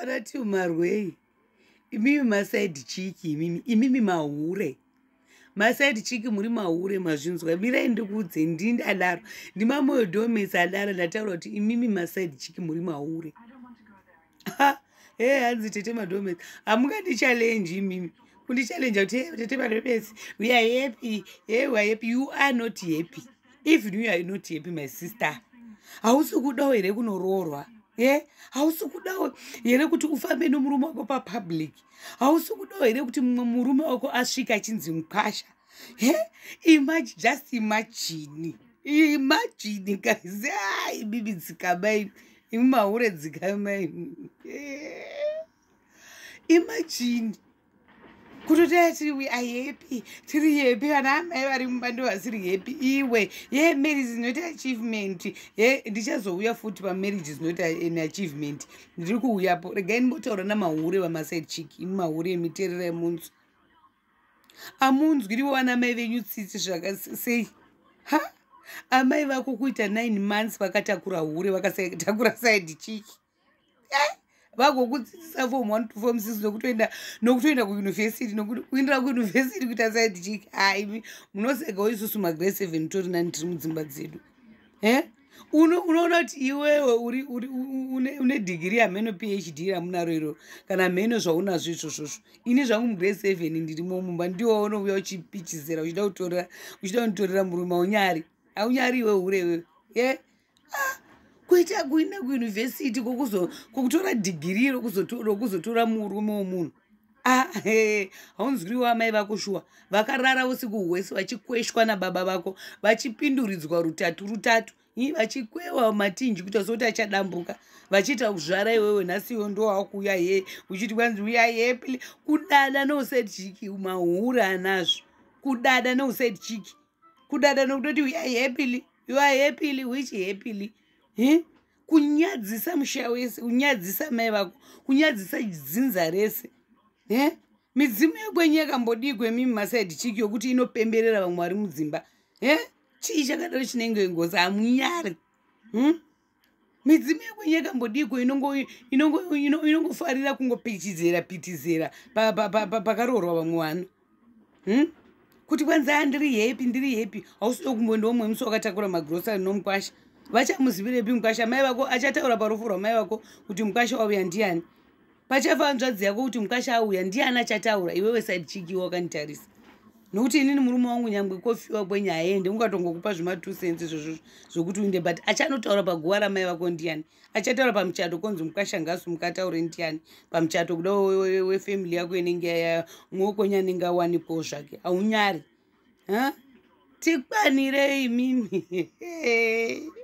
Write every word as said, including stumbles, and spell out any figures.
Arati umarwei. Imimi masaidi chiki imimi imimi mahure. Masaidi chiki muri mahure mazvinzwa. Mira ndikudze ndindadaro. Ndimamoyo domesa adara ndataura kuti imimi masaidi chiki muri mahure. Ha, eh hanzi tete madomesa. Amungandi challenge imimi. Kundi challenge kuti tete madomesa. We are happy. Eh, we are happy. You are not happy. If you are not happy, my sister. Hausi kudawo here kunoroorwa. Eh, hausi kudawo here kuti ufambe nomurume wako pa public. Hausi kudawo here kuti murume wako asvika achinzi mukasha. Eh, imagine, just imagine. Imagine guys. Ah, bibi dzikabai. Imahure dzikamai. Eh. Imagine. Kutoti we are happy. Tiri happy ana mai vari mubando vasiri happy. Iwe, yeah, marriage is not an achievement. Yeah, ndichazouya futi pa marriage is not an achievement. Ndiri kuuyapo. Regai ndimotaura namahure vamasaidi chiki. Mahure emiterera yemunzu. Amunzwi riwo ana mai venyu tsitsi zvakasei. Ha? Amai vako kuita nine months vakatakura hure vakatakura side chiki. Eh? Vagokudzidzisa form one to form six nokutoenda nokutoenda kuuniversity nokuindira kuuniversity kuita side chiki. Hai, munoseka isusu magrade seven tori nani tiri mudzimba dzedu. Eh? Unoona kuti iwewe uri uri une degree ameno PhD ramunaro iro kana meno zvaunazvo izvozvo. Ini zvangu mugrade seven ndirimo mumba ndiwo unouya uchipichizera uchida kutorera uchida kunitorera murume unyari. Aunyari iwe hure wewe. Eh? Ah. Kuita kuenda kuuniversity kokuzo kokutora degree rokuzotora kuzotora murume womunhu. Ah, he, haunzwiriwo amai vako shuwa vakarara usiku hwese vachikweshwa nababa vako vachipinduridzwa rutatu rutatu vachikwewa matinji kuita soti achadambuka vachiita kuzvara iwewe nhasi iwe ndo wakuuya he uchiti kwanzi uya happy kudada nousaid chiki mahura anazvo kudada nousaid chiki kudada nokutoti uya happily you are happily which happily he kunyadzisa musha wese kunyadzisa mai vako kunyadzisa dzinza rese. Eh? Midzimu yekwenyu yakambodigwe mimi masaidi chiki yokuti inopemberera vamwe vari mudzimba. Eh? Chii chakadaro chinenge ngozi amunyari. Hm? Midzimu yekwenyu yakambodigwe inongo inongo inongofarira kungopichizera pitizera pakaroorwa vamwe vanhu. Hm? Kuti kwanza ndiri happy ndiri happy hausi kumbondo mumwe musi wakatakura magrocery nomukwasha. Vachamuzivirepi mukasha mai vako achataura parufu rwamai vako kuti mukasha wauya ndiani. Pachafa hanzvadzi yako kuti mukasha auya ndiani achataura iwewe side chiki wakanditarisa. Nokuti inini murume wangu nyangwe kofiwa kwenye aende ungatongokupa zvima two cents izvozvo zvokuti uinde but achanotaura paguva ramai vako ndiani. Achataura pamuchato konzi mukasha ngasu mukataure ndiani pamuchato kuda wefamily yako inenge mwokonya anenge awanikwawo zvake aunyari. Ha? Tikwanirei mimi.